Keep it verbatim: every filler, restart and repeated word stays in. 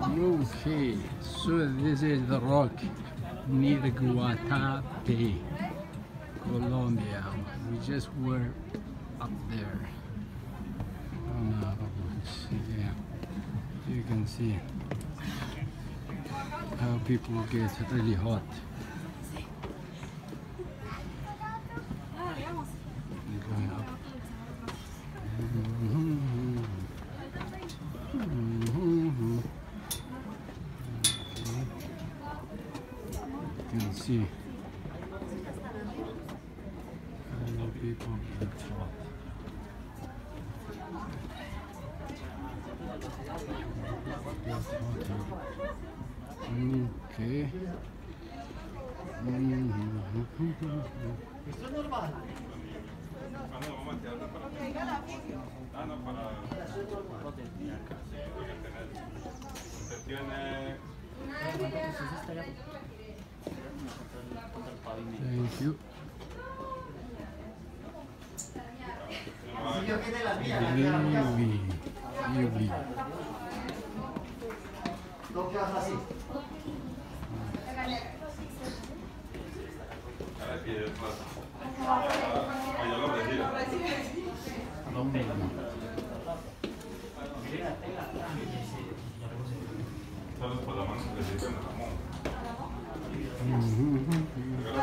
Okay, so this is the rock near Guatapé, Colombia. We just were up there. Uh, yeah, you can see how people get really hot. Going up. Mm-hmm. Mm-hmm. You can see how people get hot. Okay. Esto es normal. Thank you. Really, really. Mm-hmm.